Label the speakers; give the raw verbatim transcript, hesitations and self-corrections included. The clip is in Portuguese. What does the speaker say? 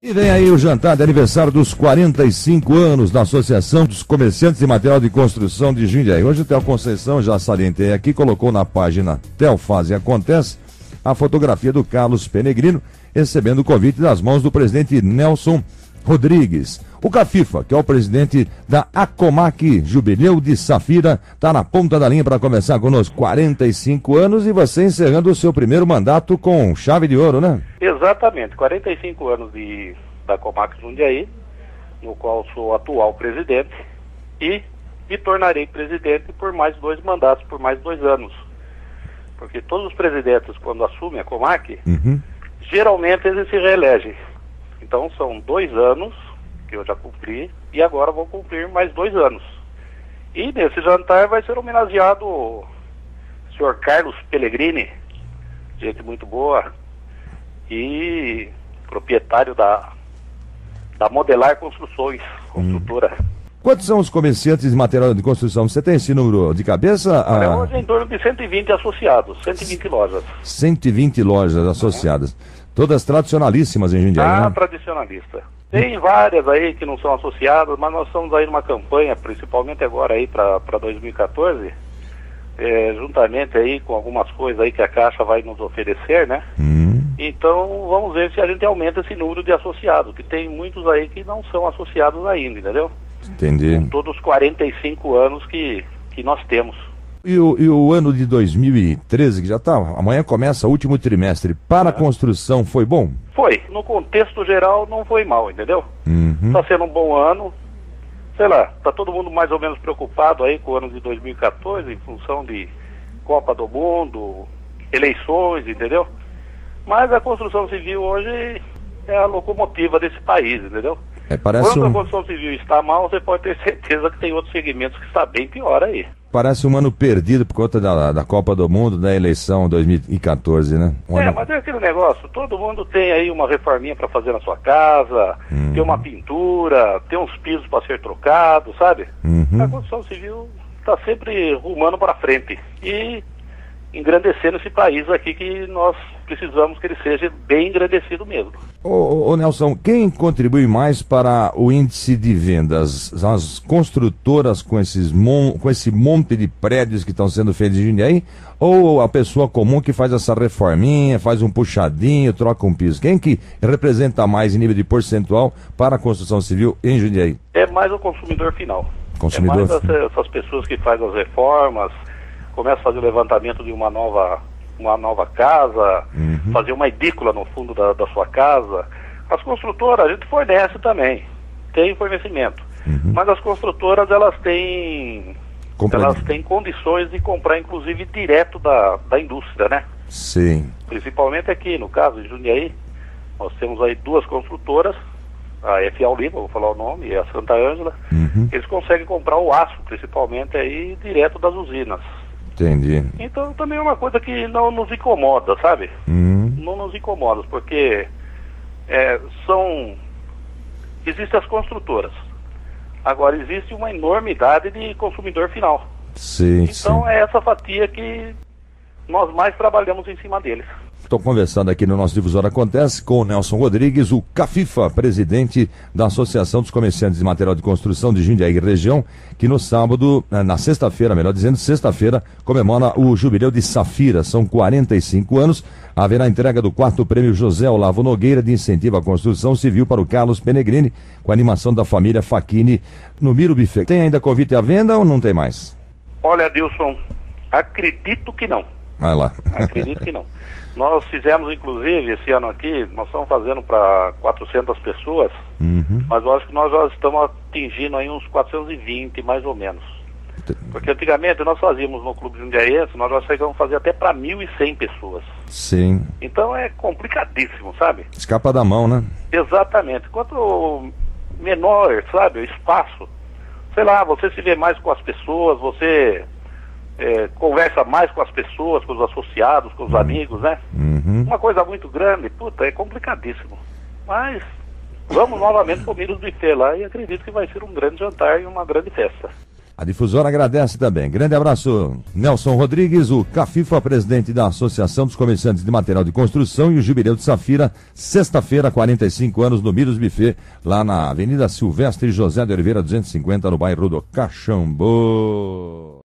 Speaker 1: E vem aí o jantar de aniversário dos quarenta e cinco anos da Associação dos Comerciantes de Material de Construção de Jundiaí. Hoje o Theo Conceição, já salientei aqui, colocou na página Theo Faz e Acontece a fotografia do Carlos Penegrino recebendo o convite das mãos do presidente Nelson Rodrigues. O Cafifa, que é o presidente da Acomac Jubileu de Safira, está na ponta da linha para conversar conosco. quarenta e cinco anos e você encerrando o seu primeiro mandato com chave de ouro, né?
Speaker 2: Exatamente, quarenta e cinco anos de, da Acomac Jundiaí, no qual sou atual presidente, e me tornarei presidente por mais dois mandatos, por mais dois anos. Porque todos os presidentes, quando assumem a Acomac, uhum. geralmente eles se reelegem. Então são dois anos que eu já cumpri e agora vou cumprir mais dois anos. E nesse jantar vai ser homenageado o senhor Carlos Pellegrini, gente muito boa, e proprietário da, da Modelar Construções, construtora.
Speaker 1: Hum. Quantos são os comerciantes de material de construção? Você tem esse número de cabeça?
Speaker 2: Olha, ah... hoje é em torno de cento e vinte associados, cento e vinte lojas.
Speaker 1: cento e vinte lojas associadas. Uhum. Todas tradicionalíssimas em Jundiaí,
Speaker 2: ah,
Speaker 1: né?
Speaker 2: tradicionalista. Tem várias aí que não são associadas, mas nós estamos aí numa campanha, principalmente agora aí para dois mil e quatorze, é, juntamente aí com algumas coisas aí que a Caixa vai nos oferecer, né? Hum. Então vamos ver se a gente aumenta esse número de associados, que tem muitos aí que não são associados ainda, entendeu?
Speaker 1: Entendi.
Speaker 2: Com todos os quarenta e cinco anos que, que nós temos.
Speaker 1: E o, e o ano de dois mil e treze, que já está, amanhã começa o último trimestre, para a construção foi bom?
Speaker 2: Foi, no contexto geral não foi mal, entendeu? Está
Speaker 1: Uhum.
Speaker 2: sendo um bom ano, sei lá, está todo mundo mais ou menos preocupado aí com o ano de dois mil e quatorze, em função de Copa do Mundo, eleições, entendeu? Mas a construção civil hoje é a locomotiva desse país, entendeu?
Speaker 1: É, parece
Speaker 2: Quando
Speaker 1: um...
Speaker 2: a construção civil está mal, você pode ter certeza que tem outros segmentos que está bem pior aí.
Speaker 1: Parece um ano perdido por conta da, da Copa do Mundo, da eleição dois mil e quatorze, né? Um
Speaker 2: é,
Speaker 1: ano...
Speaker 2: mas é aquele negócio, todo mundo tem aí uma reforminha para fazer na sua casa, uhum. tem uma pintura, tem uns pisos para ser trocados, sabe? Uhum. A construção civil está sempre rumando para frente e engrandecendo esse país aqui que nós precisamos que ele seja bem engrandecido mesmo.
Speaker 1: Ô, ô, ô Nelson, quem contribui mais para o índice de vendas? As construtoras com, esses mon com esse monte de prédios que estão sendo feitos em Jundiaí? Ou a pessoa comum que faz essa reforminha, faz um puxadinho, troca um piso? Quem que representa mais em nível de percentual para a construção civil em Jundiaí?
Speaker 2: É mais o consumidor final.
Speaker 1: Consumidor...
Speaker 2: É mais essas, essas pessoas que fazem as reformas, começam a fazer o levantamento de uma nova... uma nova casa, uhum. fazer uma edícula no fundo da, da sua casa. As construtoras, a gente fornece também, tem fornecimento. Uhum. Mas as construtoras, elas têm, elas têm condições de comprar, inclusive, direto da, da indústria, né?
Speaker 1: Sim.
Speaker 2: Principalmente aqui, no caso de Jundiaí, nós temos aí duas construtoras, a F A U Lima, vou falar o nome, e a Santa Ângela, uhum. eles conseguem comprar o aço, principalmente, aí, direto das usinas.
Speaker 1: Entendi.
Speaker 2: Então também é uma coisa que não nos incomoda, sabe? Uhum. Não nos incomoda, porque é, são... existem as construtoras. Agora existe uma enormidade de consumidor final.
Speaker 1: Sim,
Speaker 2: então
Speaker 1: sim.
Speaker 2: É essa fatia que nós mais trabalhamos em cima deles.
Speaker 1: Estou conversando aqui no nosso Difusor Acontece com o Nelson Rodrigues, o Cafifa, presidente da Associação dos Comerciantes de Material de Construção de Jundiaí e região, que no sábado, na sexta-feira, melhor dizendo, sexta-feira, comemora o Jubileu de Safira. São quarenta e cinco anos. Haverá entrega do quarto prêmio José Olavo Nogueira de incentivo à construção civil para o Carlos Penegrini, com a animação da família Facchini no Miro Buffet. Tem ainda convite à venda ou não tem mais?
Speaker 2: Olha, Adilson, acredito que não.
Speaker 1: Vai lá.
Speaker 2: Acredito que não. Nós fizemos, inclusive, esse ano aqui, nós estamos fazendo para quatrocentas pessoas, uhum. mas eu acho que nós já estamos atingindo aí uns quatrocentos e vinte, mais ou menos. Porque antigamente nós fazíamos no Clube Jundiaiense, nós já chegamos a fazer até para mil e cem pessoas.
Speaker 1: Sim.
Speaker 2: Então é complicadíssimo, sabe?
Speaker 1: Escapa da mão, né?
Speaker 2: Exatamente. Quanto menor, sabe, o espaço, sei lá, você se vê mais com as pessoas, você... É, conversa mais com as pessoas, com os associados, com os uhum. amigos, né? Uhum. Uma coisa muito grande, puta, é complicadíssimo. Mas vamos novamente comer os buffet lá e acredito que vai ser um grande jantar e uma grande festa.
Speaker 1: A Difusora agradece também. Grande abraço, Nelson Rodrigues, o Cafifa, presidente da Associação dos Comerciantes de Material de Construção, e o Jubileu de Safira, sexta-feira, quarenta e cinco anos, no Miros Buffet, lá na Avenida Silvestre José de Oliveira, duzentos e cinquenta, no bairro do Caxambu.